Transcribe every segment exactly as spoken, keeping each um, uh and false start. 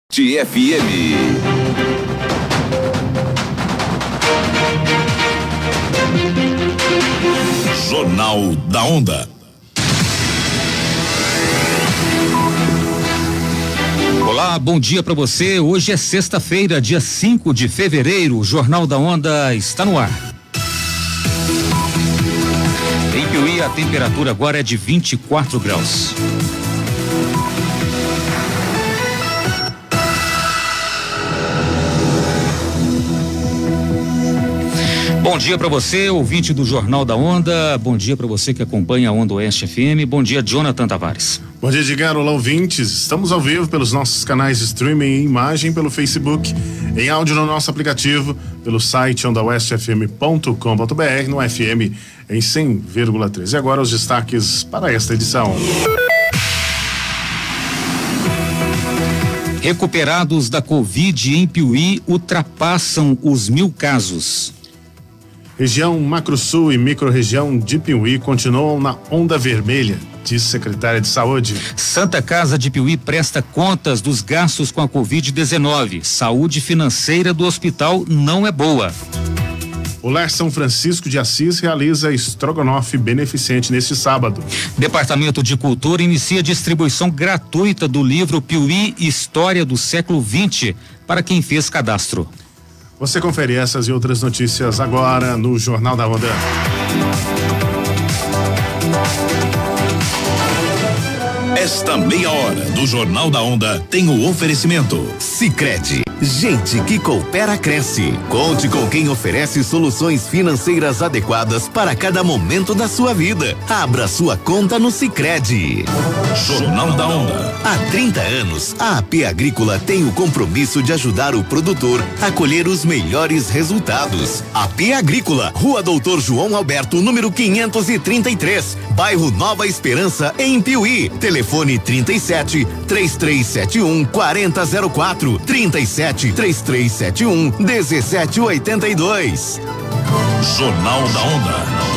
T F M. Jornal da Onda. Olá, bom dia para você. Hoje é sexta-feira, dia cinco de fevereiro. O Jornal da Onda está no ar. Em Piuí, a temperatura agora é de vinte e quatro graus. Bom dia para você, ouvinte do Jornal da Onda. Bom dia para você que acompanha a Onda Oeste F M. Bom dia, Jonathan Tavares. Bom dia, Edgar. Olá, ouvintes. Estamos ao vivo pelos nossos canais de streaming em imagem pelo Facebook, em áudio no nosso aplicativo, pelo site onda oeste f m ponto com ponto b r, no F M em cem vírgula três. E agora os destaques para esta edição. Recuperados da Covid em Piuí ultrapassam os mil casos. Região Macro-Sul e microrregião de Piuí continuam na onda vermelha, disse secretária de Saúde. Santa Casa de Piuí presta contas dos gastos com a covid dezenove. Saúde financeira do hospital não é boa. O Lar São Francisco de Assis realiza estrogonofe beneficente neste sábado. Departamento de Cultura inicia distribuição gratuita do livro Piuí História do século vinte para quem fez cadastro. Você confere essas e outras notícias agora no Jornal da Onda. Esta meia hora do Jornal da Onda tem o oferecimento Sicredi. Gente que coopera cresce. Conte com quem oferece soluções financeiras adequadas para cada momento da sua vida. Abra sua conta no Sicredi. Jornal da Onda. Há trinta anos, a A P Agrícola tem o compromisso de ajudar o produtor a colher os melhores resultados. A P Agrícola, Rua Doutor João Alberto, número quinhentos e trinta e três, bairro Nova Esperança, em Piuí. Telefone trinta e sete, três três sete um, quarenta zero quatro, trinta e sete, três três sete um, dezessete oitenta e dois. Jornal da Onda.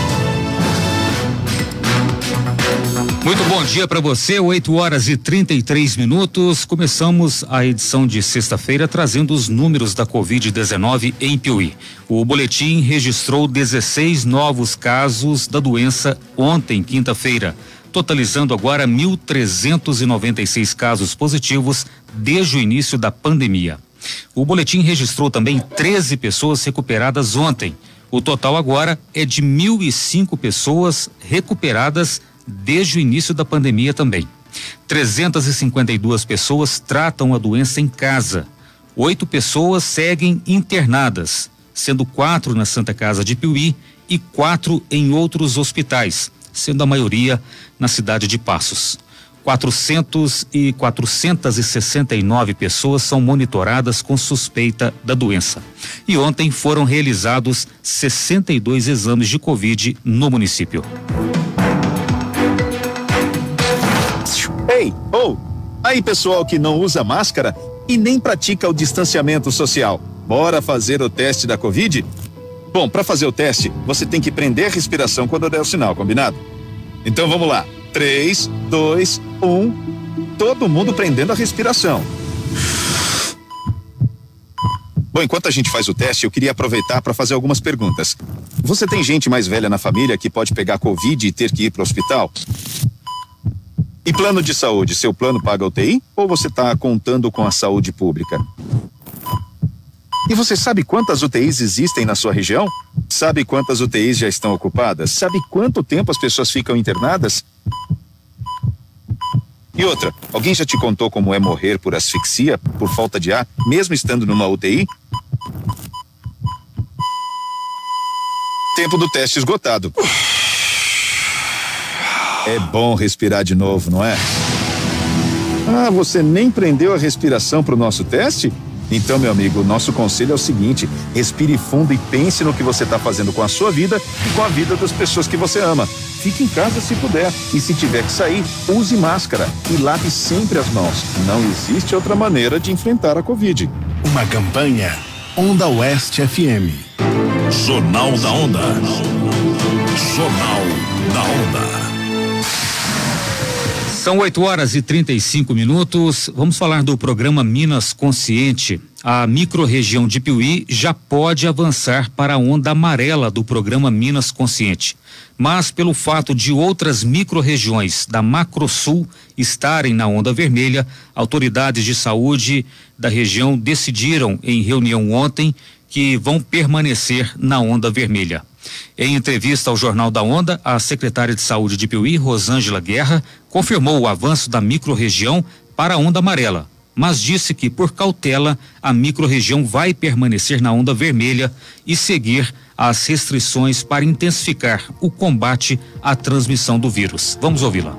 Muito bom dia para você, oito horas e trinta e três minutos. Começamos a edição de sexta-feira trazendo os números da covid dezenove em Piuí. O boletim registrou dezesseis novos casos da doença ontem, quinta-feira, totalizando agora mil trezentos e noventa e seis casos positivos desde o início da pandemia. O boletim registrou também treze pessoas recuperadas ontem. O total agora é de mil e cinco pessoas recuperadas desde o início da pandemia também. trezentas e cinquenta e duas pessoas tratam a doença em casa. Oito pessoas seguem internadas, sendo quatro na Santa Casa de Piuí e quatro em outros hospitais, sendo a maioria na cidade de Passos. quatrocentas e quatrocentas e sessenta e nove pessoas são monitoradas com suspeita da doença. E ontem foram realizados sessenta e dois exames de Covid no município. Ei, ou, oh, aí pessoal que não usa máscara e nem pratica o distanciamento social, bora fazer o teste da Covid? Bom, para fazer o teste, você tem que prender a respiração quando der o sinal, combinado? Então vamos lá, três, dois, um, todo mundo prendendo a respiração. Bom, enquanto a gente faz o teste, eu queria aproveitar para fazer algumas perguntas. Você tem gente mais velha na família que pode pegar Covid e ter que ir para o hospital? E plano de saúde, seu plano paga U T I ou você está contando com a saúde pública? E você sabe quantas U T Is existem na sua região? Sabe quantas U T Is já estão ocupadas? Sabe quanto tempo as pessoas ficam internadas? E outra, alguém já te contou como é morrer por asfixia, por falta de ar, mesmo estando numa U T I? Tempo do teste esgotado. É bom respirar de novo, não é? Ah, você nem prendeu a respiração para o nosso teste? Então, meu amigo, o nosso conselho é o seguinte: respire fundo e pense no que você está fazendo com a sua vida e com a vida das pessoas que você ama. Fique em casa se puder e se tiver que sair, use máscara e lave sempre as mãos. Não existe outra maneira de enfrentar a Covid. Uma campanha Onda Oeste F M. Jornal da Onda. Jornal da Onda. São oito horas e trinta e cinco minutos. Vamos falar do programa Minas Consciente. A microrregião de Piuí já pode avançar para a onda amarela do programa Minas Consciente. Mas pelo fato de outras microrregiões da Macrosul estarem na onda vermelha, autoridades de saúde da região decidiram em reunião ontem que vão permanecer na onda vermelha. Em entrevista ao Jornal da Onda, a secretária de Saúde de Piuí, Rosângela Guerra, confirmou o avanço da microrregião para a onda amarela, mas disse que, por cautela, a microrregião vai permanecer na onda vermelha e seguir as restrições para intensificar o combate à transmissão do vírus. Vamos ouvi-la.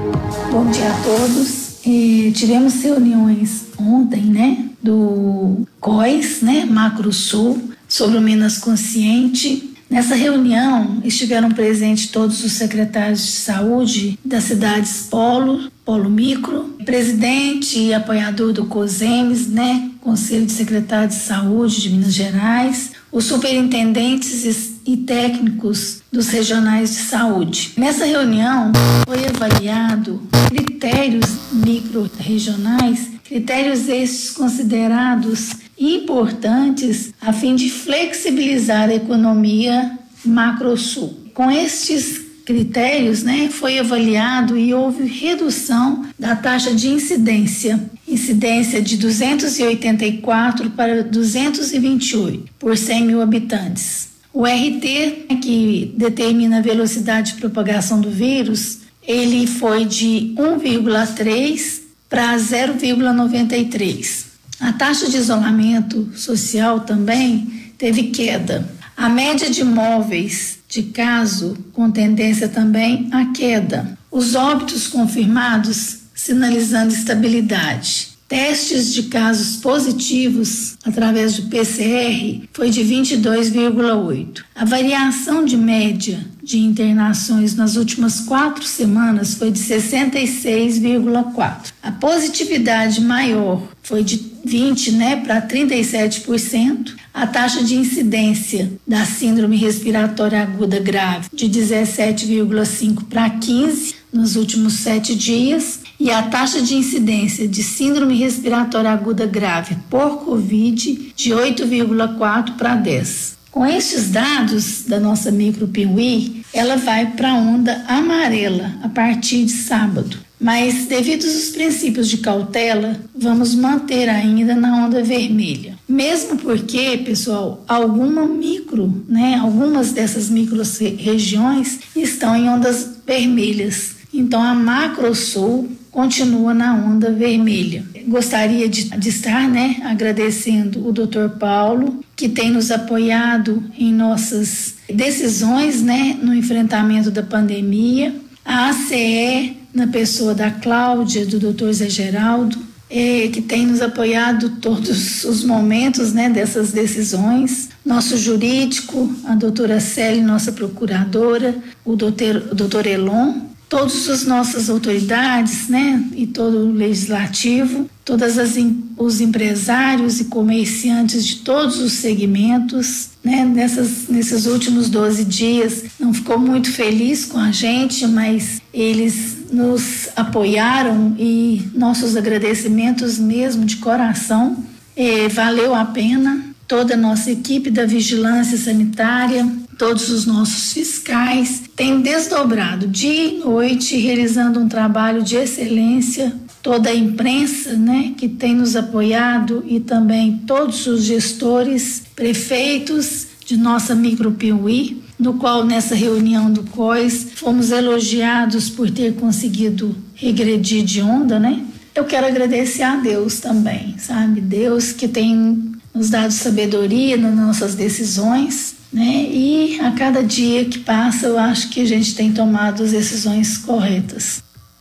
Bom dia a todos. E tivemos reuniões ontem, né, do C O I S, né, Macrosul, sobre o Minas Consciente. Nessa reunião estiveram presentes todos os secretários de saúde das cidades Polo, Polo Micro, presidente e apoiador do COSEMES, né, Conselho de Secretários de Saúde de Minas Gerais, os superintendentes e técnicos dos regionais de saúde. Nessa reunião foi avaliado critérios micro-regionais, critérios estes considerados importantes a fim de flexibilizar a economia Macrosul. Com estes critérios, né, foi avaliado e houve redução da taxa de incidência, incidência de duzentos e oitenta e quatro para duzentos e vinte e oito por cem mil habitantes. O R T, que determina a velocidade de propagação do vírus, ele foi de um vírgula três para zero vírgula noventa e três. A taxa de isolamento social também teve queda. A média de móveis de caso com tendência também à queda. Os óbitos confirmados sinalizando estabilidade. Testes de casos positivos através do P C R foi de vinte e dois vírgula oito. A variação de média de internações nas últimas quatro semanas foi de sessenta e seis vírgula quatro. A positividade maior foi de vinte, né, para trinta e sete por cento. A taxa de incidência da síndrome respiratória aguda grave de dezessete vírgula cinco para quinze nos últimos sete dias. E a taxa de incidência de síndrome respiratória aguda grave por Covid de oito vírgula quatro para dez. Com estes dados da nossa micro Piuí, ela vai para a onda amarela a partir de sábado. Mas, devido aos princípios de cautela, vamos manter ainda na onda vermelha. Mesmo porque, pessoal, alguma micro, né, algumas dessas micro-regiões estão em ondas vermelhas. Então, a Macrosul continua na onda vermelha. Gostaria de, de estar, né, agradecendo o doutor Paulo, que tem nos apoiado em nossas decisões, né, no enfrentamento da pandemia, a A C E, na pessoa da Cláudia, do doutor Zé Geraldo, é, que tem nos apoiado todos os momentos, né, dessas decisões, nosso jurídico, a doutora Célia, nossa procuradora, o doutor, o doutor Elon, todas as nossas autoridades, né, e todo o legislativo, todas as os empresários e comerciantes de todos os segmentos, né, nessas, nesses últimos doze dias, não ficou muito feliz com a gente, mas eles nos apoiaram e nossos agradecimentos mesmo de coração, eh, valeu a pena. Toda a nossa equipe da vigilância sanitária, todos os nossos fiscais têm desdobrado dia e noite, realizando um trabalho de excelência. Toda a imprensa, né, que tem nos apoiado e também todos os gestores, prefeitos de nossa micro Piuí, no qual nessa reunião do C O I S fomos elogiados por ter conseguido regredir de onda, né? Eu quero agradecer a Deus também, sabe? Deus que tem nos dado sabedoria nas nossas decisões, né? E a cada dia que passa, eu acho que a gente tem tomado as decisões corretas.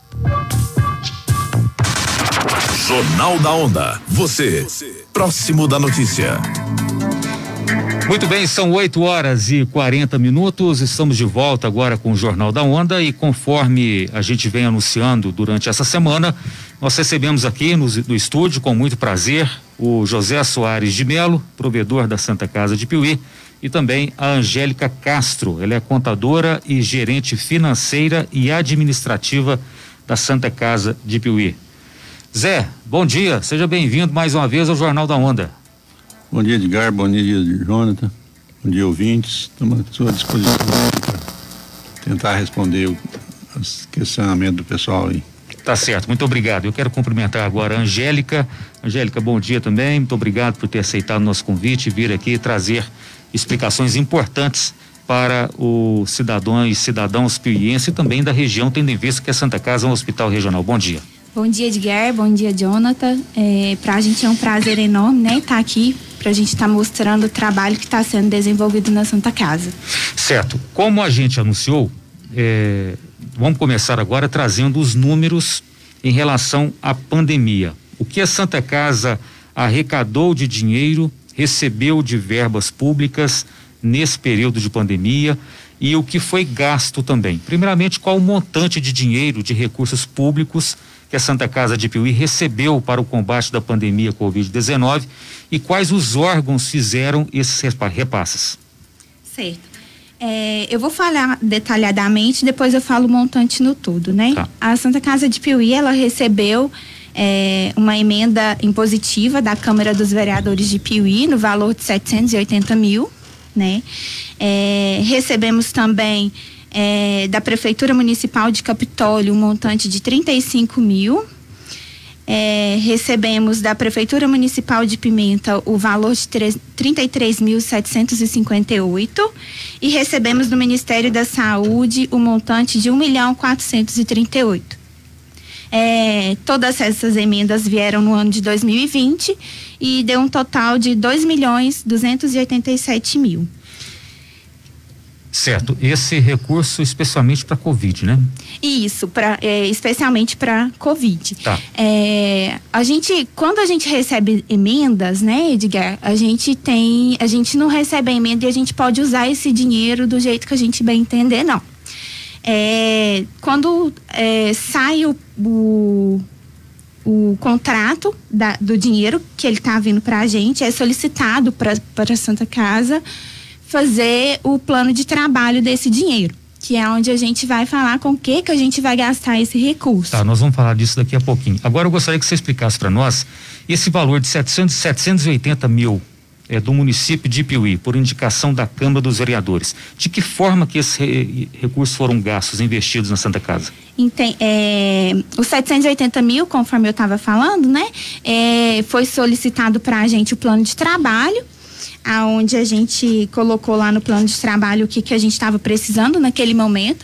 Jornal da Onda. Você, próximo da notícia. Muito bem, são oito horas e quarenta minutos. Estamos de volta agora com o Jornal da Onda e conforme a gente vem anunciando durante essa semana, nós recebemos aqui no, no estúdio com muito prazer o José Soares de Melo, provedor da Santa Casa de Piuí, e também a Angélica Castro. Ela é contadora e gerente financeira e administrativa da Santa Casa de Piuí. Zé, bom dia, seja bem-vindo mais uma vez ao Jornal da Onda. Bom dia, Edgar, bom dia, Jonathan, bom dia, ouvintes, estamos à sua disposição para tentar responder o questionamento do pessoal aí. Tá certo, muito obrigado. Eu quero cumprimentar agora a Angélica. Angélica, bom dia também, muito obrigado por ter aceitado o nosso convite e vir aqui trazer explicações importantes para os cidadãos e cidadãos piuienses e também da região, tendo em vista que a Santa Casa é um hospital regional. Bom dia. Bom dia, Edgar, bom dia, Jonathan. É, pra gente é um prazer enorme, né, estar tá aqui, pra gente estar tá mostrando o trabalho que está sendo desenvolvido na Santa Casa. Certo, como a gente anunciou, é, vamos começar agora trazendo os números em relação à pandemia. O que a Santa Casa arrecadou de dinheiro, recebeu de verbas públicas nesse período de pandemia e o que foi gasto também. Primeiramente, qual o montante de dinheiro, de recursos públicos que a Santa Casa de Piuí recebeu para o combate da pandemia covid dezenove e quais os órgãos fizeram esses repasses? Certo. É, eu vou falar detalhadamente, depois eu falo o montante no todo, né? Tá. A Santa Casa de Piuí, ela recebeu é, uma emenda impositiva da Câmara dos Vereadores de Piuí no valor de setecentos e oitenta mil, né? É, recebemos também é, da Prefeitura Municipal de Capitólio um montante de trinta e cinco mil. É, recebemos da Prefeitura Municipal de Pimenta o valor de trinta e três mil setecentos e cinquenta e oito e recebemos do Ministério da Saúde o montante de um milhão quatrocentos e trinta e oito. É, todas essas emendas vieram no ano de dois mil e vinte e deu um total de dois milhões duzentos e oitenta e sete mil. Certo, esse recurso especialmente para Covid, né? Isso, pra, é, especialmente para Covid. Tá. É, a gente, quando a gente recebe emendas, né, Edgar, a gente tem, a gente não recebe a emenda e a gente pode usar esse dinheiro do jeito que a gente bem entender, não. É, quando é, sai o, o, o contrato da, do dinheiro que ele está vindo para a gente, é solicitado para a Santa Casa fazer o plano de trabalho desse dinheiro, que é onde a gente vai falar com o que que a gente vai gastar esse recurso. Tá, nós vamos falar disso daqui a pouquinho. Agora eu gostaria que você explicasse para nós esse valor de setecentos, setecentos e oitenta mil é, do município de Piuí, por indicação da Câmara dos Vereadores. De que forma que esses re, recursos foram gastos, investidos na Santa Casa? Entendi, é, os setecentos e oitenta mil, conforme eu estava falando, né, é, foi solicitado para a gente o plano de trabalho, aonde a gente colocou lá no plano de trabalho o que, que a gente estava precisando naquele momento.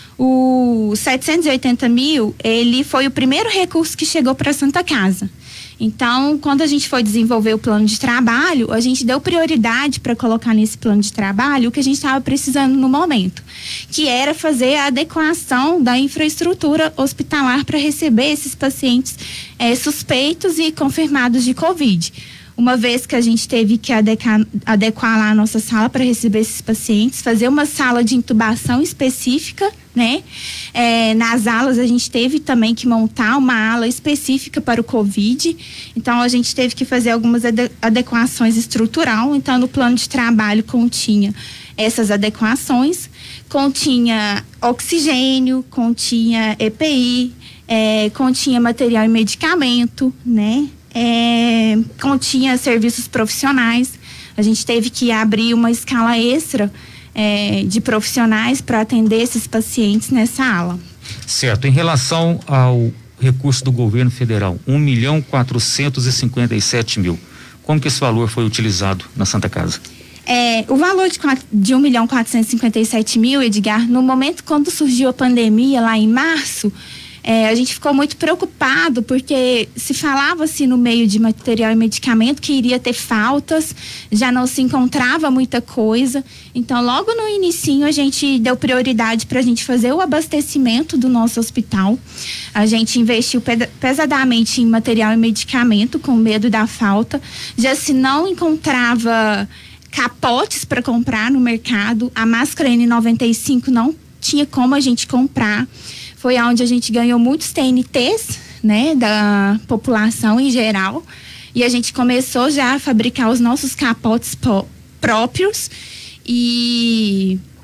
O setecentos e oitenta mil, ele foi o primeiro recurso que chegou para a Santa Casa. Então, quando a gente foi desenvolver o plano de trabalho, a gente deu prioridade para colocar nesse plano de trabalho o que a gente estava precisando no momento, que era fazer a adequação da infraestrutura hospitalar para receber esses pacientes é, suspeitos e confirmados de Covid. Uma vez que a gente teve que adequar, adequar lá a nossa sala para receber esses pacientes, fazer uma sala de intubação específica, né? É, nas alas a gente teve também que montar uma ala específica para o Covid, então a gente teve que fazer algumas ade- adequações estrutural, então no plano de trabalho continha essas adequações, continha oxigênio, continha E P I, é, continha material e medicamento, né? É, continha serviços profissionais. A gente teve que abrir uma escala extra é, de profissionais para atender esses pacientes nessa ala. Certo. Em relação ao recurso do governo federal, um milhão quatrocentos e cinquenta e sete mil, como que esse valor foi utilizado na Santa Casa? É, o valor de, de um milhão quatrocentos e cinquenta e sete mil, Edgar, no momento quando surgiu a pandemia lá em março, É, a gente ficou muito preocupado porque se falava-se no meio de material e medicamento que iria ter faltas, já não se encontrava muita coisa. Então, logo no inicinho, a gente deu prioridade para a gente fazer o abastecimento do nosso hospital. A gente investiu pesadamente em material e medicamento com medo da falta. Já se não encontrava capotes para comprar no mercado, a máscara N noventa e cinco não tinha como a gente comprar. Foi onde a gente ganhou muitos T N Ts, né, da população em geral, e a gente começou já a fabricar os nossos capotes próprios e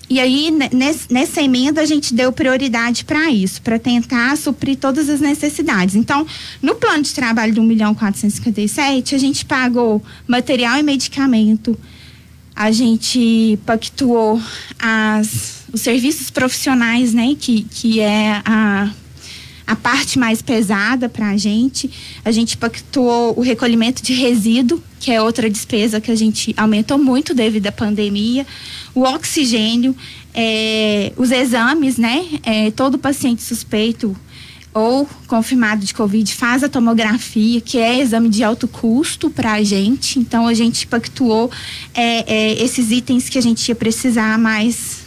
E aí, nesse, nessa emenda, a gente deu prioridade para isso, para tentar suprir todas as necessidades. Então, no plano de trabalho de um milhão quatrocentos e cinquenta e sete, a gente pagou material e medicamento, a gente pactuou as, os serviços profissionais, né, que, que é a, a parte mais pesada para a gente. A gente pactuou o recolhimento de resíduo, que é outra despesa que a gente aumentou muito devido à pandemia, o oxigênio, é, os exames, né? É, todo paciente suspeito ou confirmado de Covid faz a tomografia, que é exame de alto custo para a gente. Então, a gente pactuou é, é, esses itens que a gente ia precisar mais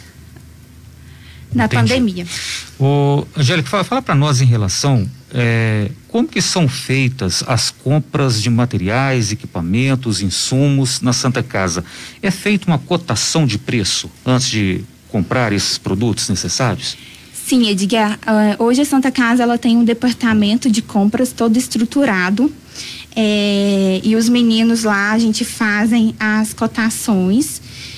na Entendi. Pandemia. Ô, Angélica, fala, fala para nós em relação é, como que são feitas as compras de materiais, equipamentos, insumos na Santa Casa. É feita uma cotação de preço antes de comprar esses produtos necessários? Sim, Edgar. Uh, hoje a Santa Casa ela tem um departamento de compras todo estruturado. É, e os meninos lá, a gente fazem as cotações.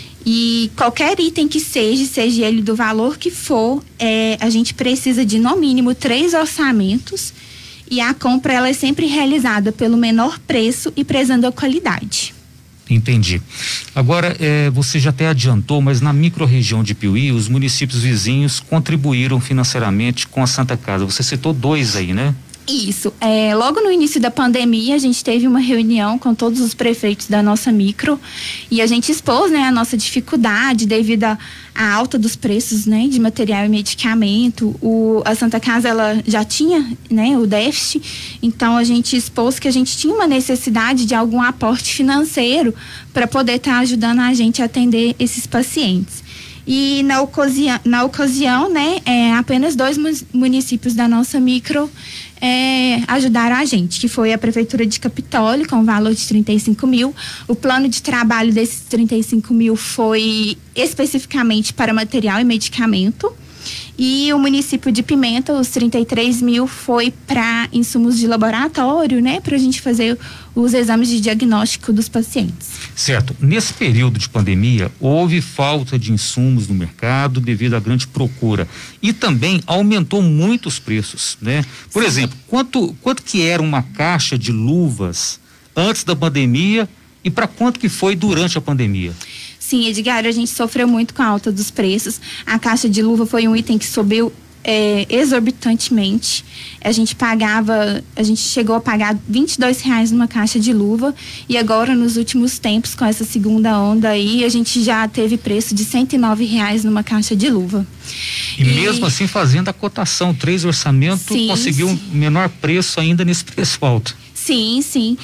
E qualquer item que seja, seja ele do valor que for, é, a gente precisa de no mínimo três orçamentos. E a compra ela é sempre realizada pelo menor preço e prezando a qualidade. Entendi. Agora, eh, você já até adiantou, mas na microrregião de Piuí, os municípios vizinhos contribuíram financeiramente com a Santa Casa. Você citou dois aí, né? Isso. É, logo no início da pandemia, a gente teve uma reunião com todos os prefeitos da nossa micro e a gente expôs, né, a nossa dificuldade devido à alta dos preços, né, de material e medicamento. O, a Santa Casa, ela já tinha, né, o déficit, então a gente expôs que a gente tinha uma necessidade de algum aporte financeiro para poder estar tá ajudando a gente a atender esses pacientes. E na ocasião, na ocasião né, é, apenas dois municípios da nossa micro é, ajudaram a gente, que foi a Prefeitura de Capitólio, com um valor de trinta e cinco mil. O plano de trabalho desses trinta e cinco mil foi especificamente para material e medicamento. E o município de Pimenta, os trinta e três mil, foi para insumos de laboratório, né? Para a gente fazer os exames de diagnóstico dos pacientes. Certo. Nesse período de pandemia, houve falta de insumos no mercado devido à grande procura. E também aumentou muito os preços, né? Por Sim. exemplo, quanto, quanto que era uma caixa de luvas antes da pandemia e para quanto que foi durante a pandemia? Sim, Edgar, a gente sofreu muito com a alta dos preços. A caixa de luva foi um item que subiu é, exorbitantemente. A gente pagava, a gente chegou a pagar vinte e dois reais numa caixa de luva e agora, nos últimos tempos, com essa segunda onda aí, a gente já teve preço de cento e nove reais numa caixa de luva. E, e mesmo assim, fazendo a cotação, três orçamentos, sim, conseguiu sim. um menor preço ainda nesse preço alto. Sim, sim.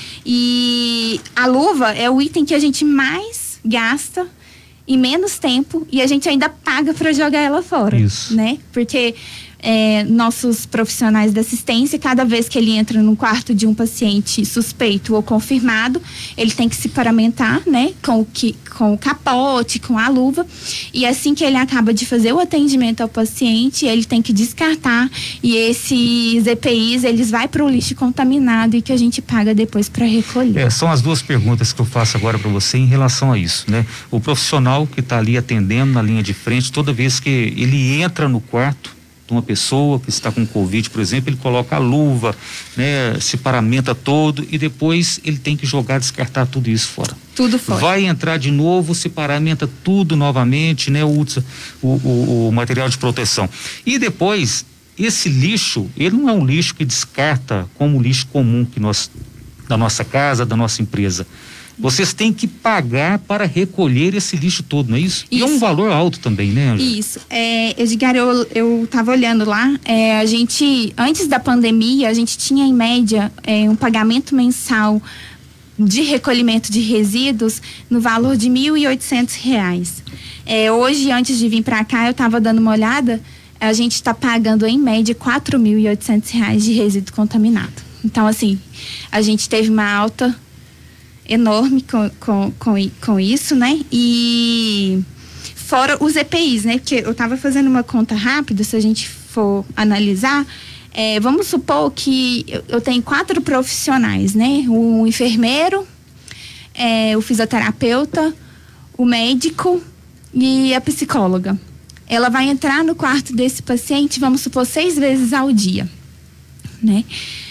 E a luva é o item que a gente mais gasta em menos tempo e a gente ainda paga para jogar ela fora. Isso. Né? Porque é, nossos profissionais da assistência, cada vez que ele entra num quarto de um paciente suspeito ou confirmado, ele tem que se paramentar, né? Com o, que, com o capote, com a luva, e assim que ele acaba de fazer o atendimento ao paciente, ele tem que descartar, e esses E P Is, eles vai para o lixo contaminado e que a gente paga depois para recolher. É, são as duas perguntas que eu faço agora para você em relação a isso, né? O profissional que está ali atendendo na linha de frente, toda vez que ele entra no quarto uma pessoa que está com Covid, por exemplo, ele coloca a luva, né, se paramenta todo e depois ele tem que jogar, descartar tudo isso fora. Tudo fora. Vai entrar de novo, se paramenta tudo novamente, né, o, o, o material de proteção. E depois, esse lixo, ele não é um lixo que descarta como o lixo comum que nós, da nossa casa, da nossa empresa. Vocês têm que pagar para recolher esse lixo todo, não é isso? isso. E é um valor alto também, né, Angela? Isso. É, Edgar, eu, eu tava olhando lá, é, a gente, antes da pandemia, a gente tinha em média é, um pagamento mensal de recolhimento de resíduos no valor de mil e oitocentos reais. É, hoje, antes de vir para cá, eu tava dando uma olhada, a gente está pagando em média quatro mil e oitocentos reais de resíduo contaminado. Então, assim, a gente teve uma alta enorme com, com, com, com isso, né? E fora os E P Is, né? Porque eu tava fazendo uma conta rápida, se a gente for analisar, é, vamos supor que eu, eu tenho quatro profissionais, né? O enfermeiro, é, o fisioterapeuta, o médico e a psicóloga. ela vai entrar no quarto desse paciente, vamos supor, seis vezes ao dia, né?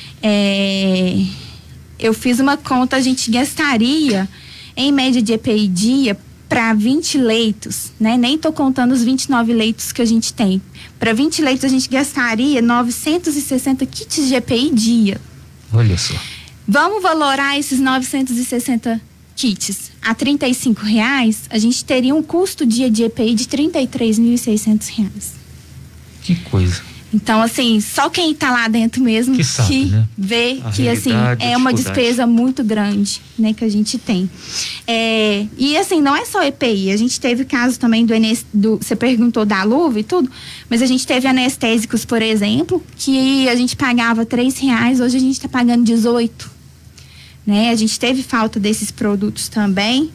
É, eu fiz uma conta, a gente gastaria, em média de E P I dia, para vinte leitos, né? Nem tô contando os vinte e nove leitos que a gente tem. Para vinte leitos, a gente gastaria novecentos e sessenta kits de E P I dia. Olha só. Vamos valorar esses novecentos e sessenta kits a trinta e cinco reais, a gente teria um custo dia de E P I de trinta e três mil e seiscentos reais. Que coisa. Então, assim, só quem está lá dentro mesmo que, sabe, que né? vê a que, assim, é uma despesa muito grande, né, que a gente tem. É, e, assim, não é só E P I, a gente teve caso também do, do você perguntou da luva e tudo, mas a gente teve anestésicos, por exemplo, que a gente pagava três reais, hoje a gente está pagando dezoito, né? A gente teve falta desses produtos também.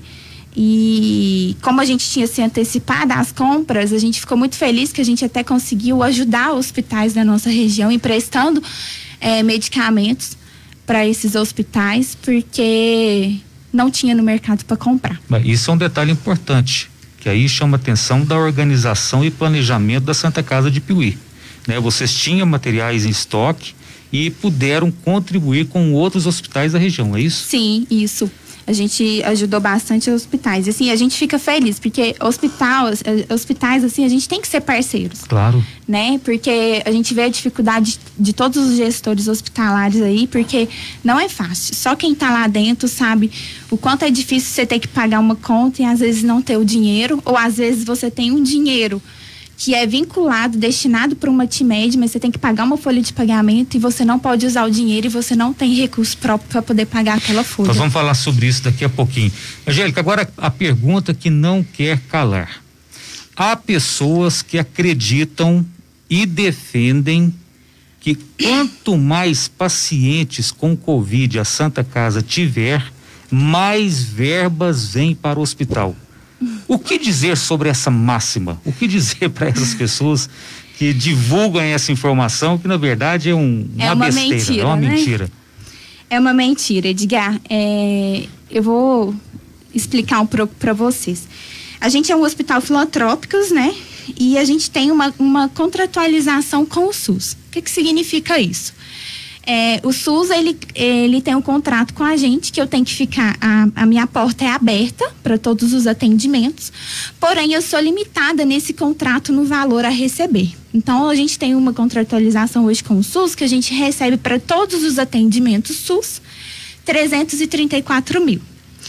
E como a gente tinha se antecipado às compras, a gente ficou muito feliz que a gente até conseguiu ajudar hospitais da nossa região emprestando é, medicamentos para esses hospitais, porque não tinha no mercado para comprar. Mas isso é um detalhe importante, que aí chama a atenção da organização e planejamento da Santa Casa de Piuí, né? Vocês tinham materiais em estoque e puderam contribuir com outros hospitais da região, é isso? Sim, isso. A gente ajudou bastante os hospitais. Assim, a gente fica feliz, porque hospital, hospitais, assim, a gente tem que ser parceiros. Claro. Né? Porque a gente vê a dificuldade de todos os gestores hospitalares aí, porque não é fácil. Só quem tá lá dentro sabe o quanto é difícil você ter que pagar uma conta e às vezes não ter o dinheiro, ou às vezes você tem um dinheiro que é vinculado, destinado para uma TIMED, mas você tem que pagar uma folha de pagamento e você não pode usar o dinheiro e você não tem recurso próprio para poder pagar aquela folha. Nós vamos falar sobre isso daqui a pouquinho. Angélica, agora a pergunta que não quer calar. Há pessoas que acreditam e defendem que quanto mais pacientes com Covid a Santa Casa tiver, mais verbas vêm para o hospital. O que dizer sobre essa máxima? O que dizer para essas pessoas que divulgam essa informação que na verdade é, um, uma, é uma besteira, mentira, é uma né? mentira? É uma mentira, Edgar. É, eu vou explicar um pouco para vocês. A gente é um hospital filantrópico, né? E a gente tem uma, uma contratualização com o SUS. O que que significa isso? É, o SUS, ele, ele tem um contrato com a gente que eu tenho que ficar, a, a minha porta é aberta para todos os atendimentos, porém eu sou limitada nesse contrato no valor a receber. Então a gente tem uma contratualização hoje com o SUS que a gente recebe para todos os atendimentos SUS trezentos e trinta e quatro mil.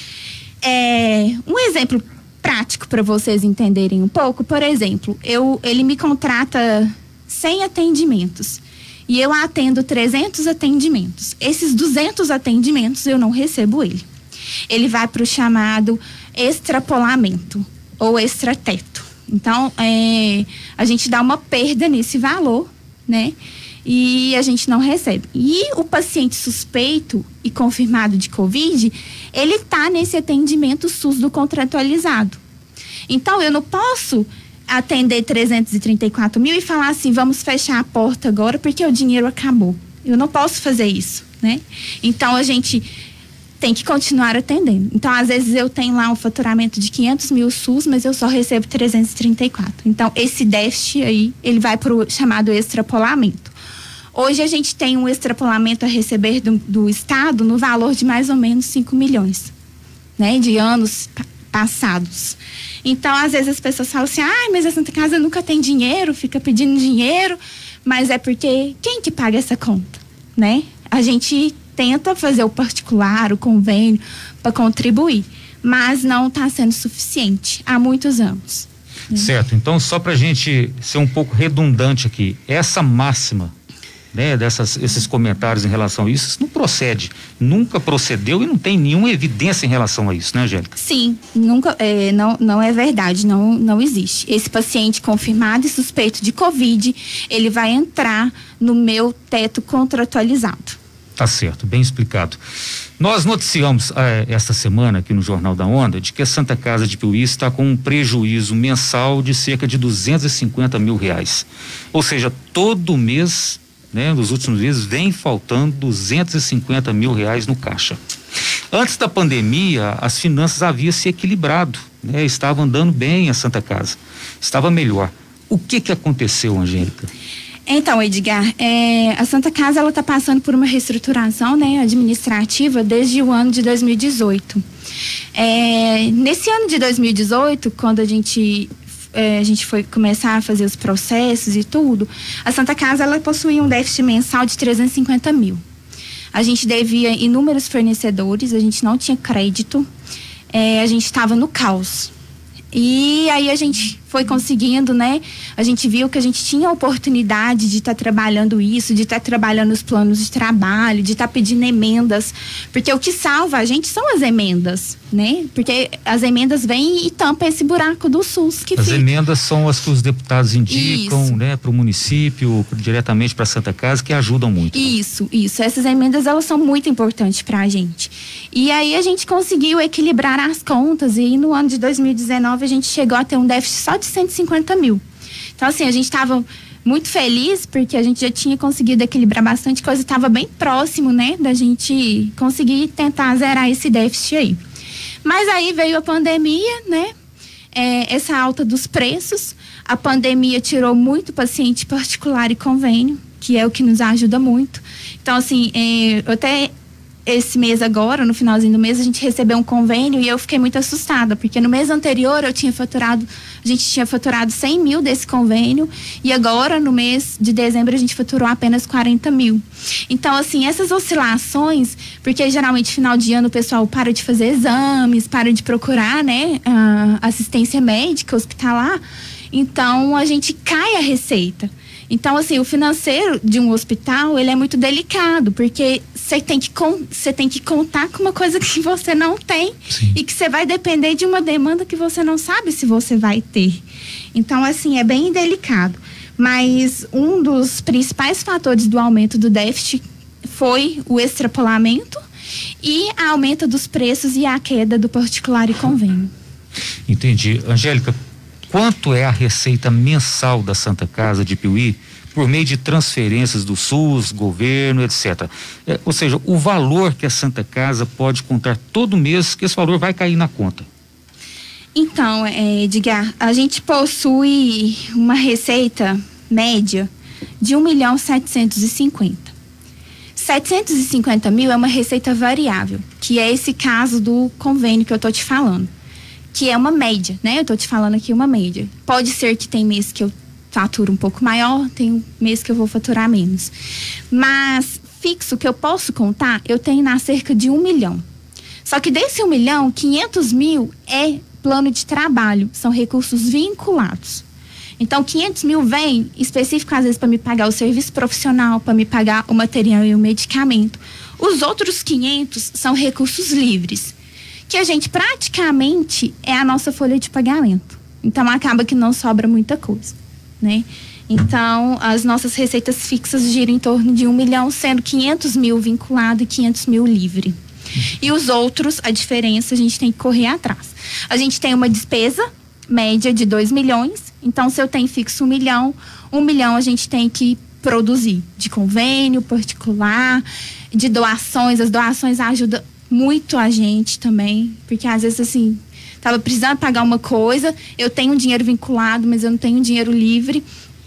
É, um exemplo prático para vocês entenderem um pouco, por exemplo, eu, ele me contrata cem atendimentos. E eu atendo trezentos atendimentos. Esses duzentos atendimentos eu não recebo ele. Ele vai para o chamado extrapolamento ou extrateto. Então, é, a gente dá uma perda nesse valor, né? E a gente não recebe. E o paciente suspeito e confirmado de Covid, ele está nesse atendimento SUS do contratualizado. Então, eu não posso atender trezentos e trinta e quatro mil e falar assim, vamos fechar a porta agora porque o dinheiro acabou. Eu não posso fazer isso, né? Então a gente tem que continuar atendendo. Então às vezes eu tenho lá um faturamento de quinhentos mil SUS, mas eu só recebo trezentos e trinta e quatro. Então esse déficit aí, ele vai para o chamado extrapolamento. Hoje a gente tem um extrapolamento a receber do, do Estado no valor de mais ou menos cinco milhões, né? De anos passados. Então, às vezes as pessoas falam assim, ah, mas a Santa Casa nunca tem dinheiro, fica pedindo dinheiro, mas é porque quem que paga essa conta, né? A gente tenta fazer o particular, o convênio, para contribuir, mas não está sendo suficiente há muitos anos. Né? Certo, então só para a gente ser um pouco redundante aqui, essa máxima, né, dessas, esses comentários em relação a isso, isso não procede, nunca procedeu e não tem nenhuma evidência em relação a isso, né, Angélica? Sim, nunca, é, não, não é verdade, não, não existe. Esse paciente confirmado e suspeito de Covid, ele vai entrar no meu teto contratualizado. Tá certo, bem explicado. Nós noticiamos eh, esta semana aqui no Jornal da Onda de que a Santa Casa de Piuí está com um prejuízo mensal de cerca de duzentos e cinquenta mil reais. Ou seja, todo mês, né, nos últimos meses, vem faltando duzentos e cinquenta mil reais no caixa. Antes da pandemia, as finanças haviam se equilibrado, né? Estava andando bem a Santa Casa, estava melhor. O que que aconteceu, Angélica? Então, Edgar, é, a Santa Casa ela está passando por uma reestruturação, né, administrativa desde o ano de dois mil e dezoito. É, nesse ano de dois mil e dezoito, quando a gente é, a gente foi começar a fazer os processos e tudo, a Santa Casa ela possuía um déficit mensal de trezentos e cinquenta mil. A gente devia inúmeros fornecedores, a gente não tinha crédito, é, a gente estava no caos. E aí a gente foi conseguindo, né? A gente viu que a gente tinha a oportunidade de estar tá trabalhando isso, de estar tá trabalhando os planos de trabalho, de estar tá pedindo emendas, porque o que salva a gente são as emendas, né? Porque as emendas vêm e tampam esse buraco do SUS que As fica. emendas são as que os deputados indicam, isso. né? Para o município, diretamente para a Santa Casa, que ajudam muito. Isso, isso. Essas emendas, elas são muito importantes para a gente. E aí a gente conseguiu equilibrar as contas e no ano de dois mil e dezenove a gente chegou a ter um déficit só de cento e cinquenta mil. Então, assim, a gente estava muito feliz porque a gente já tinha conseguido equilibrar bastante coisa, estava bem próximo, né, da gente conseguir tentar zerar esse déficit aí. Mas aí veio a pandemia, né, é, essa alta dos preços, a pandemia tirou muito paciente particular e convênio, que é o que nos ajuda muito. Então, assim, é, eu até... esse mês agora, no finalzinho do mês, a gente recebeu um convênio e eu fiquei muito assustada, porque no mês anterior eu tinha faturado, a gente tinha faturado cem mil desse convênio e agora no mês de dezembro a gente faturou apenas quarenta mil. Então, assim, essas oscilações, porque geralmente final de ano o pessoal para de fazer exames, para de procurar, né, a assistência médica hospitalar, então a gente cai a receita. Então, assim, o financeiro de um hospital, ele é muito delicado, porque você tem que você tem que contar com uma coisa que você não tem. Sim. E que você vai depender de uma demanda que você não sabe se você vai ter. Então, assim, é bem delicado. Mas um dos principais fatores do aumento do déficit foi o extrapolamento e a aumento dos preços e a queda do particular e convênio. Entendi. Angélica, quanto é a receita mensal da Santa Casa de Piuí por meio de transferências do SUS, governo, etcétera? É, ou seja, o valor que a Santa Casa pode contar todo mês, que esse valor vai cair na conta. Então, é, Edgar, a gente possui uma receita média de um milhão setecentos e cinquenta. setecentos e cinquenta mil é uma receita variável, que é esse caso do convênio que eu tô te falando. Que é uma média, né? Eu tô te falando aqui uma média. Pode ser que tem mês que eu faturo um pouco maior, tem mês que eu vou faturar menos. Mas fixo que eu posso contar, eu tenho na cerca de um milhão. Só que desse um milhão, quinhentos mil é plano de trabalho, são recursos vinculados. Então, quinhentos mil vem específico, às vezes, para me pagar o serviço profissional, para me pagar o material e o medicamento. Os outros quinhentos são recursos livres, que a gente praticamente é a nossa folha de pagamento. Então, acaba que não sobra muita coisa, né? Então, as nossas receitas fixas giram em torno de um milhão, sendo quinhentos mil vinculado e quinhentos mil livre. E os outros, a diferença, a gente tem que correr atrás. A gente tem uma despesa média de dois milhões, então se eu tenho fixo um milhão, um milhão a gente tem que produzir de convênio particular, de doações. As doações ajudam muito a gente também, porque às vezes assim, tava precisando pagar uma coisa, eu tenho um dinheiro vinculado, mas eu não tenho dinheiro livre,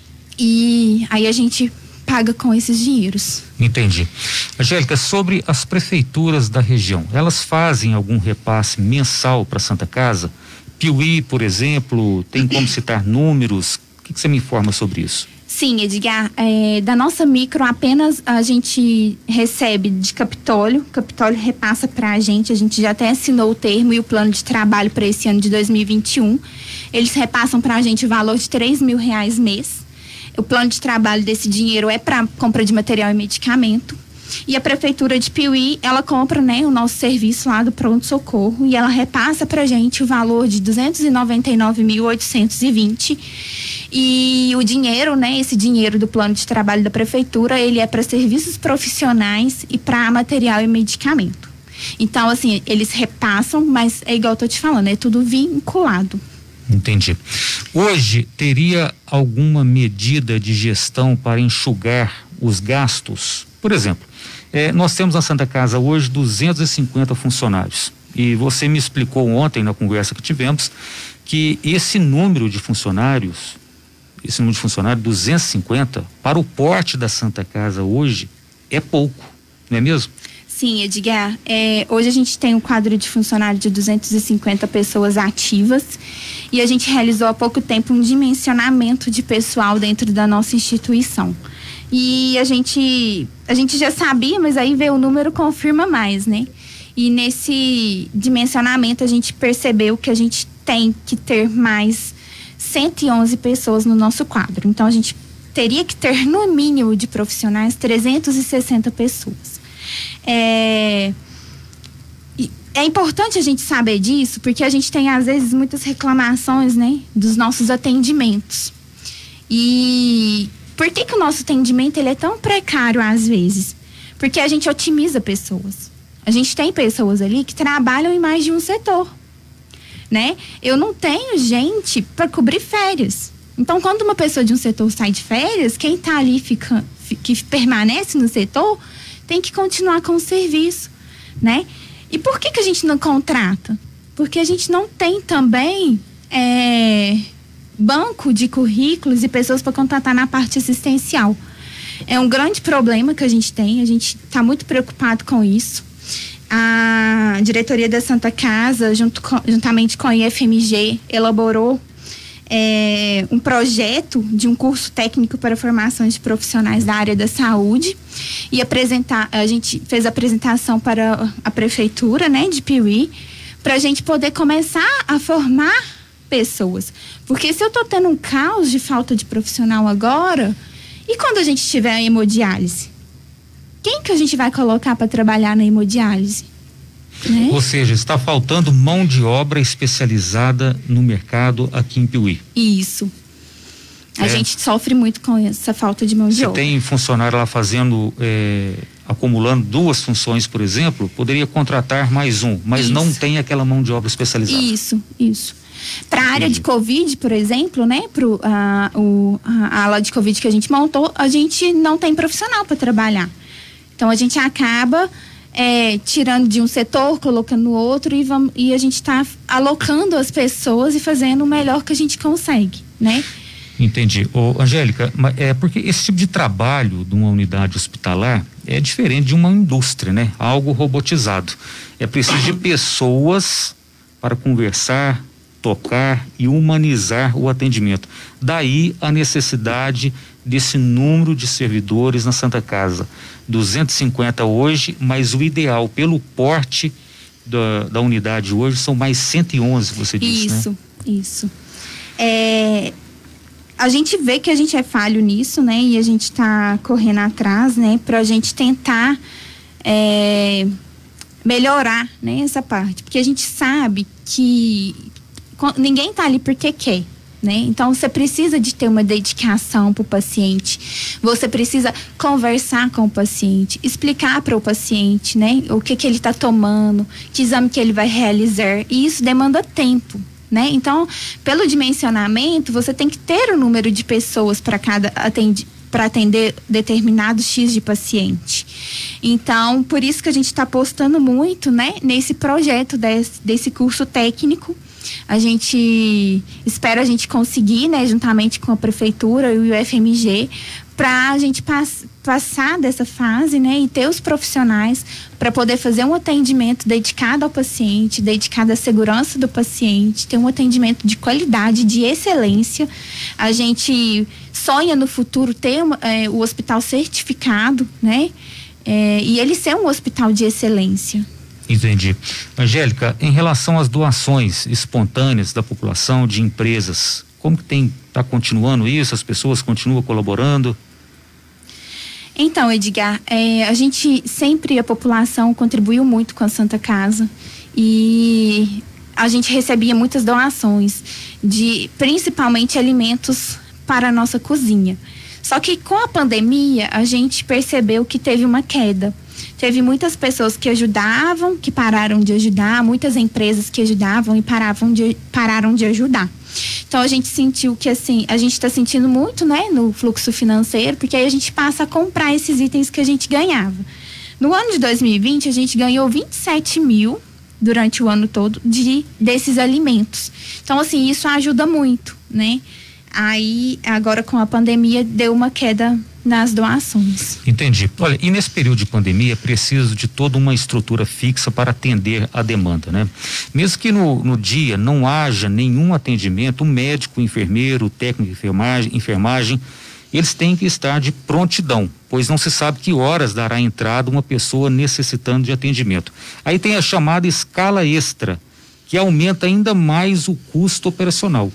e aí a gente paga com esses dinheiros. Entendi. Angélica, sobre as prefeituras da região, elas fazem algum repasse mensal para Santa Casa? Piuí, por exemplo, tem como citar números? O que, que você me informa sobre isso? Sim, Edgar, é, da nossa micro apenas a gente recebe de Capitólio, Capitólio repassa para a gente, a gente já até assinou o termo e o plano de trabalho para esse ano de dois mil e vinte e um, eles repassam para a gente o valor de três mil reais mês. O plano de trabalho desse dinheiro é para compra de material e medicamento. E a prefeitura de Piuí, ela compra, né, o nosso serviço lá do pronto-socorro e ela repassa pra gente o valor de duzentos e noventa e nove mil oitocentos e vinte. E o dinheiro, né, esse dinheiro do plano de trabalho da prefeitura, ele é para serviços profissionais e para material e medicamento. Então, assim, eles repassam, mas é igual eu tô te falando, é tudo vinculado. Entendi. Hoje, teria alguma medida de gestão para enxugar os gastos? Por exemplo, eh, nós temos na Santa Casa hoje duzentos e cinquenta funcionários. E você me explicou ontem, na conversa que tivemos, que esse número de funcionários esse número de funcionários, duzentos e cinquenta, para o porte da Santa Casa hoje, é pouco, não é mesmo? Sim, Edgar. É, hoje a gente tem um quadro de funcionário de duzentas e cinquenta pessoas ativas e a gente realizou há pouco tempo um dimensionamento de pessoal dentro da nossa instituição. E a gente, a gente já sabia, mas aí ver o número confirma mais, né? E nesse dimensionamento a gente percebeu que a gente tem que ter mais cento e onze pessoas no nosso quadro. Então a gente teria que ter no mínimo de profissionais trezentas e sessenta pessoas. É, é importante a gente saber disso, porque a gente tem às vezes muitas reclamações, né, dos nossos atendimentos. E por que que o nosso atendimento ele é tão precário às vezes? Porque a gente otimiza pessoas. A gente tem pessoas ali que trabalham em mais de um setor, né? Eu não tenho gente para cobrir férias. Então, quando uma pessoa de um setor sai de férias, quem está ali fica, que permanece no setor tem que continuar com o serviço, né? E por que que a gente não contrata? Porque a gente não tem também é, banco de currículos e pessoas para contratar na parte assistencial. É um grande problema que a gente tem, a gente está muito preocupado com isso. A diretoria da Santa Casa, junto com, juntamente com a I F M G, elaborou É, um projeto de um curso técnico para formação de profissionais da área da saúde e apresentar, a gente fez a apresentação para a prefeitura, né, de Piuí, para a gente poder começar a formar pessoas, porque se eu tô tendo um caos de falta de profissional agora, e quando a gente tiver a hemodiálise, quem que a gente vai colocar para trabalhar na hemodiálise? Né? Ou seja, está faltando mão de obra especializada no mercado aqui em Piuí. Isso. A É. gente sofre muito com essa falta de mão de Você obra. tem funcionário lá fazendo, é, acumulando duas funções, por exemplo, poderia contratar mais um, mas Isso. não tem aquela mão de obra especializada. Isso, isso. Para a área de Covid, por exemplo, né, pro, a, o, a ala de Covid que a gente montou, a gente não tem profissional para trabalhar. Então a gente acaba É, tirando de um setor, colocando no outro e, vamos, e a gente está alocando as pessoas e fazendo o melhor que a gente consegue, né? Entendi. Ô, Angélica, mas é porque esse tipo de trabalho de uma unidade hospitalar é diferente de uma indústria, né? Algo robotizado. É preciso de pessoas para conversar, tocar e humanizar o atendimento. Daí a necessidade desse número de servidores na Santa Casa. duzentos e cinquenta hoje, mas o ideal pelo porte da, da unidade hoje são mais cento e onze, você disse, Isso, né? isso. É, a gente vê que a gente é falho nisso, né? E a gente está correndo atrás, né? Pra gente tentar é, melhorar, né? Essa parte. Porque a gente sabe que ninguém tá ali porque quer. Né? Então você precisa de ter uma dedicação para o paciente, você precisa conversar com o paciente, explicar para o paciente, né, o que que ele está tomando, que exame que ele vai realizar, e isso demanda tempo, né? Então, pelo dimensionamento, você tem que ter o número de pessoas para cada atende para atender determinado X de paciente. Então, por isso que a gente está apostando muito, né, nesse projeto desse, desse curso técnico. A gente espera a gente conseguir, né, juntamente com a prefeitura e o I F M G, para a gente pass, passar dessa fase, né, e ter os profissionais para poder fazer um atendimento dedicado ao paciente, dedicado à segurança do paciente, ter um atendimento de qualidade, de excelência. A gente sonha no futuro ter uma, é, o hospital certificado, né, é, e ele ser um hospital de excelência. Entendi. Angélica, em relação às doações espontâneas da população, de empresas, como que tem, tá continuando isso? As pessoas continuam colaborando? Então, Edgar, é, a gente sempre, a população contribuiu muito com a Santa Casa e a gente recebia muitas doações de, principalmente, alimentos para a nossa cozinha. Só que com a pandemia, a gente percebeu que teve uma queda. Teve muitas pessoas que ajudavam, que pararam de ajudar, muitas empresas que ajudavam e paravam de, pararam de ajudar. Então a gente sentiu que assim, a gente está sentindo muito, né, no fluxo financeiro, porque aí a gente passa a comprar esses itens que a gente ganhava. No ano de dois mil e vinte, a gente ganhou vinte e sete mil durante o ano todo de, desses alimentos. Então assim, isso ajuda muito, né? Aí, agora com a pandemia, deu uma queda nas doações. Entendi. Olha, e nesse período de pandemia é preciso de toda uma estrutura fixa para atender a demanda, né? Mesmo que no, no dia não haja nenhum atendimento, o médico, o enfermeiro, o técnico de enfermagem, enfermagem, eles têm que estar de prontidão, pois não se sabe que horas dará entrada uma pessoa necessitando de atendimento. Aí tem a chamada escala extra, que aumenta ainda mais o custo operacional.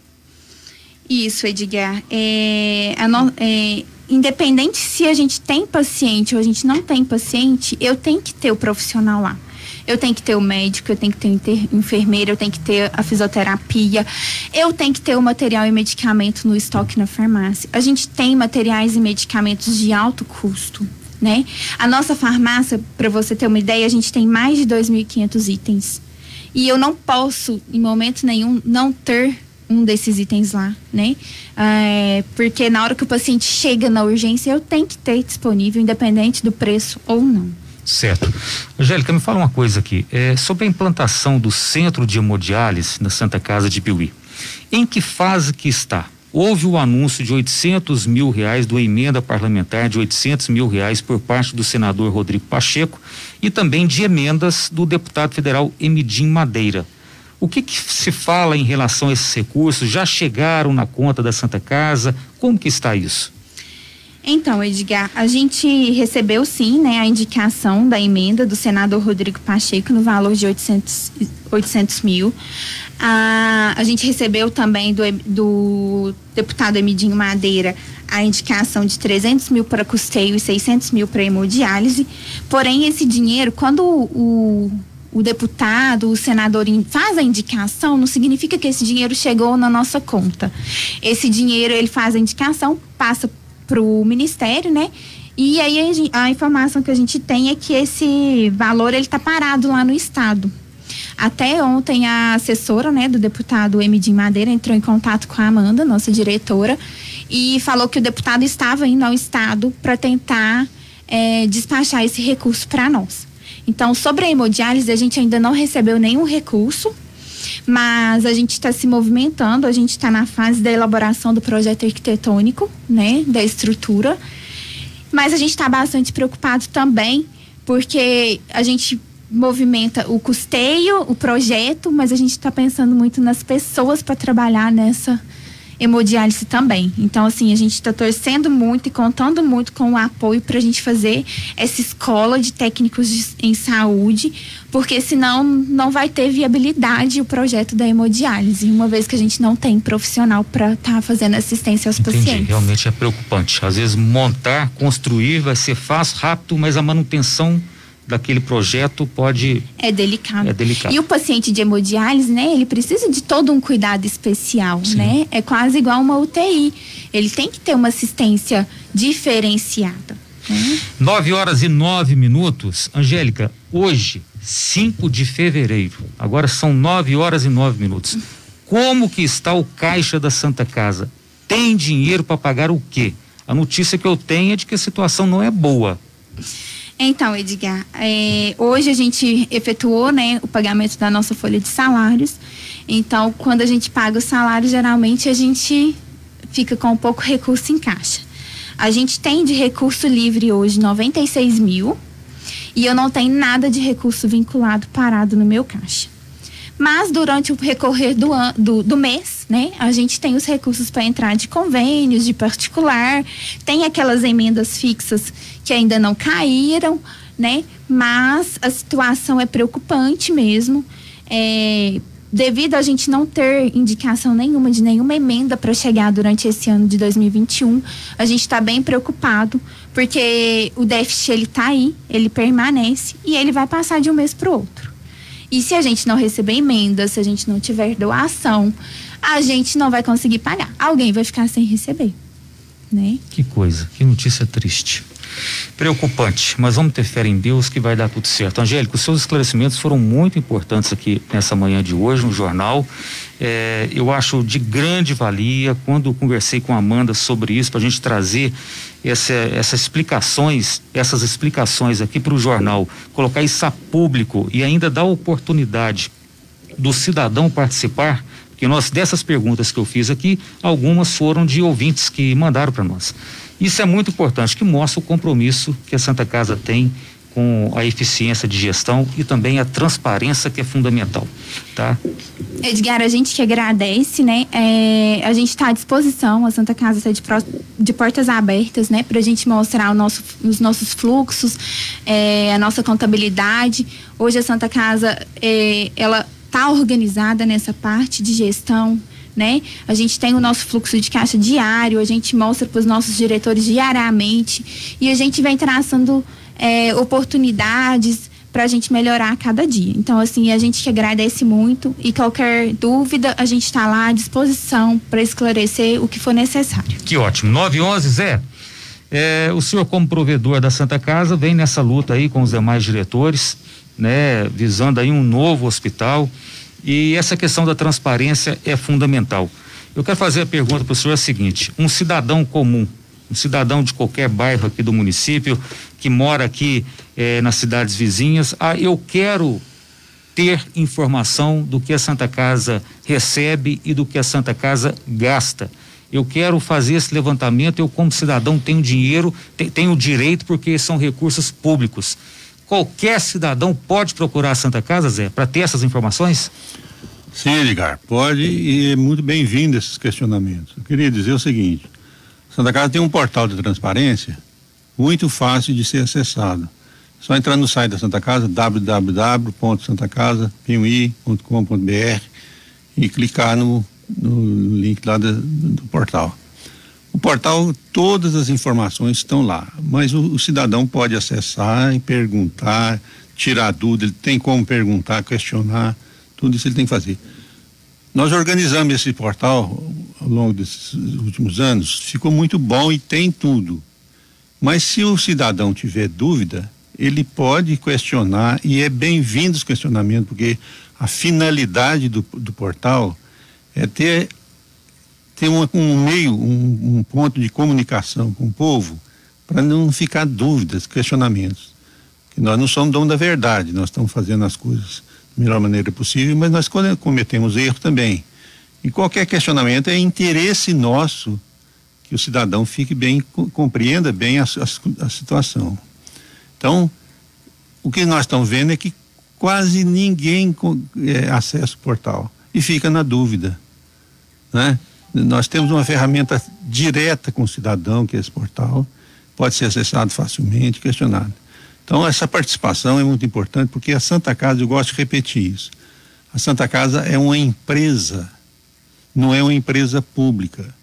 Isso, Edgar. É, a no, é, independente se a gente tem paciente ou a gente não tem paciente, eu tenho que ter o profissional lá. Eu tenho que ter o médico, eu tenho que ter o inter, enfermeiro, eu tenho que ter a fisioterapia, eu tenho que ter o material e medicamento no estoque na farmácia. A gente tem materiais e medicamentos de alto custo, né? A nossa farmácia, para você ter uma ideia, a gente tem mais de dois mil e quinhentos itens. E eu não posso, em momento nenhum, não ter um desses itens lá, né? É, porque na hora que o paciente chega na urgência, eu tenho que ter disponível, independente do preço ou não. Certo. Angélica, me fala uma coisa aqui, é, sobre a implantação do centro de hemodiálise na Santa Casa de Piuí. Em que fase que está? Houve o anúncio de oitocentos mil reais do emenda parlamentar de oitocentos mil reais por parte do senador Rodrigo Pacheco e também de emendas do deputado federal Emidim Madeira. O que, que se fala em relação a esses recursos? Já chegaram na conta da Santa Casa? Como que está isso? Então, Edgar, a gente recebeu sim, né, a indicação da emenda do senador Rodrigo Pacheco no valor de oitocentos mil. Ah, a gente recebeu também do, do deputado Emidinho Madeira a indicação de trezentos mil para custeio e seiscentos mil para hemodiálise. Porém, esse dinheiro, quando o o deputado, o senador faz a indicação, não significa que esse dinheiro chegou na nossa conta. Esse dinheiro, ele faz a indicação, passa para o Ministério, né? E aí a, a informação que a gente tem é que esse valor, ele está parado lá no Estado. Até ontem a assessora, né, do deputado Emidim Madeira entrou em contato com a Amanda, nossa diretora, e falou que o deputado estava indo ao Estado para tentar é, despachar esse recurso para nós. Então, sobre a hemodiálise, a gente ainda não recebeu nenhum recurso, mas a gente está se movimentando, a gente está na fase da elaboração do projeto arquitetônico, né, da estrutura, mas a gente está bastante preocupado também, porque a gente movimenta o custeio, o projeto, mas a gente está pensando muito nas pessoas para trabalhar nessa hemodiálise também. Então, assim, a gente está torcendo muito e contando muito com o apoio para a gente fazer essa escola de técnicos de, em saúde, porque senão não vai ter viabilidade o projeto da hemodiálise, uma vez que a gente não tem profissional para estar tá fazendo assistência aos Entendi. pacientes. Realmente é preocupante. Às vezes montar, construir vai ser fácil, rápido, mas a manutenção daquele projeto pode... É delicado. É delicado. E o paciente de hemodiálise, né, ele precisa de todo um cuidado especial, Sim. né? É quase igual uma U T I. Ele tem que ter uma assistência diferenciada. Né? Nove horas e nove minutos. Angélica, hoje, cinco de fevereiro, agora são nove horas e nove minutos. Como que está o caixa da Santa Casa? Tem dinheiro para pagar o quê? A notícia que eu tenho é de que a situação não é boa. Então, Edgar, é, hoje a gente efetuou, né, o pagamento da nossa folha de salários. Então, quando a gente paga o salário, geralmente a gente fica com pouco recurso em caixa. A gente tem de recurso livre hoje noventa e seis mil e eu não tenho nada de recurso vinculado parado no meu caixa. Mas durante o recorrer do, an, do, do mês, né, a gente tem os recursos para entrar de convênios, de particular, tem aquelas emendas fixas que ainda não caíram, né, mas a situação é preocupante mesmo, é, devido a gente não ter indicação nenhuma de nenhuma emenda para chegar durante esse ano de dois mil e vinte e um, a gente está bem preocupado, porque o déficit ele está aí, ele permanece e ele vai passar de um mês para o outro. E se a gente não receber emenda, se a gente não tiver doação, a gente não vai conseguir pagar. Alguém vai ficar sem receber, né? Que coisa, que notícia triste. Preocupante, mas vamos ter fé em Deus que vai dar tudo certo. Angélica, os seus esclarecimentos foram muito importantes aqui nessa manhã de hoje no jornal. É, eu acho de grande valia quando conversei com a Amanda sobre isso, para a gente trazer essa, essas explicações, essas explicações aqui para o jornal, colocar isso a público e ainda dar oportunidade do cidadão participar, Porque nós, dessas perguntas que eu fiz aqui, algumas foram de ouvintes que mandaram para nós. Isso é muito importante, que mostra o compromisso que a Santa Casa tem com a eficiência de gestão e também a transparência, que é fundamental, tá? Edgar, a gente que agradece, né? É, a gente está à disposição, a Santa Casa está de, de portas abertas, né? Para a gente mostrar o nosso, os nossos fluxos, é, a nossa contabilidade. Hoje a Santa Casa, é, ela está organizada nessa parte de gestão, né? A gente tem o nosso fluxo de caixa diário, a gente mostra para os nossos diretores diariamente e a gente vem traçando É, oportunidades para a gente melhorar a cada dia. Então, assim, a gente que agradece muito e qualquer dúvida, a gente está lá à disposição para esclarecer o que for necessário. Que ótimo. nove e onze, Zé, é, o senhor como provedor da Santa Casa vem nessa luta aí com os demais diretores, né, visando aí um novo hospital, e essa questão da transparência é fundamental. Eu quero fazer a pergunta para o senhor a seguinte: um cidadão comum, um cidadão de qualquer bairro aqui do município, que mora aqui eh, nas cidades vizinhas, ah, eu quero ter informação do que a Santa Casa recebe e do que a Santa Casa gasta. Eu quero fazer esse levantamento, eu como cidadão tenho dinheiro, te, tenho direito, porque são recursos públicos. Qualquer cidadão pode procurar a Santa Casa, Zé, para ter essas informações? Sim, Edgar, pode, e é muito bem-vindo esses questionamentos. Eu queria dizer o seguinte: Santa Casa tem um portal de transparência muito fácil de ser acessado. É só entrar no site da Santa Casa, w w w ponto santa casa p u i ponto com ponto b r, e clicar no, no link lá do, do portal. O portal, todas as informações estão lá, mas o, o cidadão pode acessar e perguntar, tirar dúvida, ele tem como perguntar, questionar, tudo isso ele tem que fazer. Nós organizamos esse portal ao longo desses últimos anos, ficou muito bom e tem tudo. Mas se o cidadão tiver dúvida, ele pode questionar, e é bem-vindo os questionamentos, porque a finalidade do, do portal é ter, ter um, um meio, um, um ponto de comunicação com o povo, para não ficar dúvidas, questionamentos. Que nós não somos dono da verdade, nós estamos fazendo as coisas da melhor maneira possível, mas nós cometemos erro também. E qualquer questionamento é interesse nosso que o cidadão fique bem, compreenda bem a, a, a situação. Então, o que nós estamos vendo é que quase ninguém é, acessa o portal e fica na dúvida, né? Nós temos uma ferramenta direta com o cidadão, que é esse portal, pode ser acessado facilmente, questionado. Então, essa participação é muito importante, porque a Santa Casa, eu gosto de repetir isso, a Santa Casa é uma empresa, não é uma empresa pública,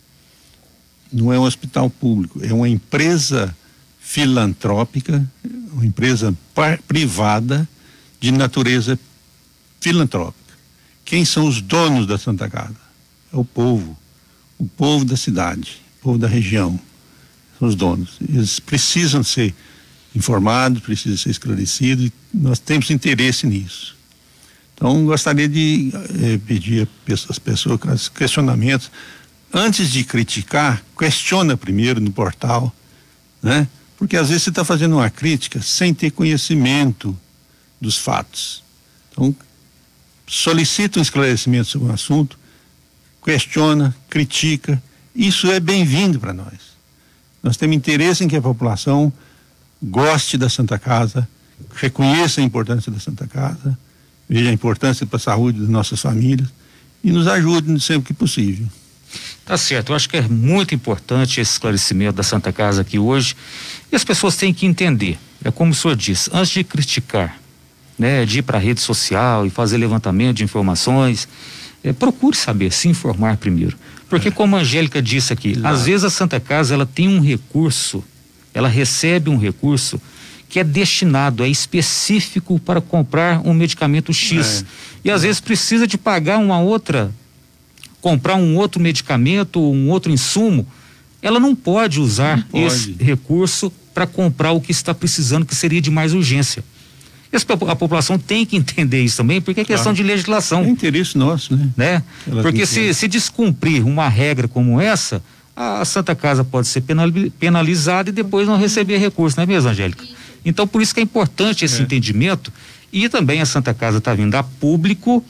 não é um hospital público, é uma empresa filantrópica, uma empresa par, privada de natureza filantrópica. Quem são os donos da Santa Casa? É o povo, o povo da cidade, o povo da região, são os donos. Eles precisam ser informados, precisam ser esclarecidos, e nós temos interesse nisso. Então, gostaria de eh, pedir às pessoas questionamentos. Antes de criticar, questiona primeiro no portal, né? Porque às vezes você está fazendo uma crítica sem ter conhecimento dos fatos. Então, solicita um esclarecimento sobre o assunto, questiona, critica, isso é bem-vindo para nós. Nós temos interesse em que a população goste da Santa Casa, reconheça a importância da Santa Casa, veja a importância para a saúde das nossas famílias e nos ajude sempre que possível. Tá certo, eu acho que é muito importante esse esclarecimento da Santa Casa aqui hoje, e as pessoas têm que entender, é como o senhor disse, antes de criticar, né, de ir para a rede social e fazer levantamento de informações, é, procure saber, se informar primeiro, porque é. como a Angélica disse aqui, Exato. Às vezes a Santa Casa, ela tem um recurso, ela recebe um recurso que é destinado, é específico para comprar um medicamento X, é. e às é. vezes precisa de pagar uma outra, comprar um outro medicamento, um outro insumo, ela não pode usar não pode. esse recurso para comprar o que está precisando, que seria de mais urgência. Essa, a população tem que entender isso também, porque é questão claro. de legislação. É interesse nosso, né? né? Porque se, se descumprir uma regra como essa, a Santa Casa pode ser penalizada e depois não receber recurso, não é mesmo, Angélica? Então, por isso que é importante esse é. entendimento, e também a Santa Casa está vindo a público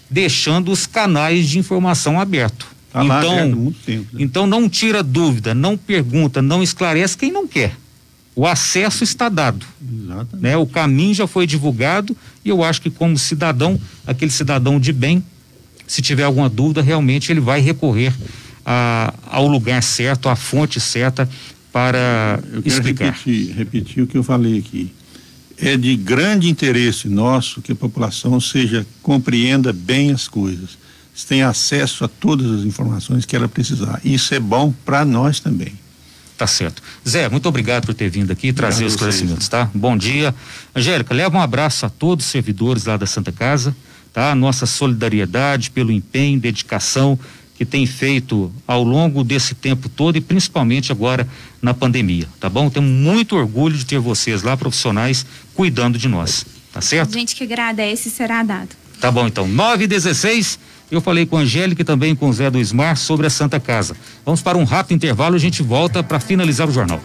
deixando os canais de informação abertos. Tá lá então, aberto há muito tempo, né? então não tira dúvida, não pergunta, não esclarece quem não quer. O acesso está dado. Exatamente. Né? O caminho já foi divulgado e eu acho que como cidadão, aquele cidadão de bem, se tiver alguma dúvida, realmente ele vai recorrer a, ao lugar certo, à fonte certa para eu quero explicar. Repetir, repetir o que eu falei aqui. É de grande interesse nosso que a população seja, compreenda bem as coisas, tenha acesso a todas as informações que ela precisar. Isso é bom para nós também. Tá certo. Zé, muito obrigado por ter vindo aqui trazer os esclarecimentos, tá? Bom dia. Angélica, leva um abraço a todos os servidores lá da Santa Casa, tá? Nossa solidariedade pelo empenho, dedicação que tem feito ao longo desse tempo todo e principalmente agora na pandemia, tá bom? Tenho muito orgulho de ter vocês lá, profissionais, cuidando de nós, tá certo? A gente que agradece e será dado. Tá bom, então, nove e dezesseis, eu falei com a Angélica e também com o Zé do Ismar sobre a Santa Casa. Vamos para um rápido intervalo e a gente volta para finalizar o jornal.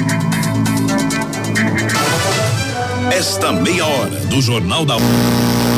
Esta meia hora do Jornal da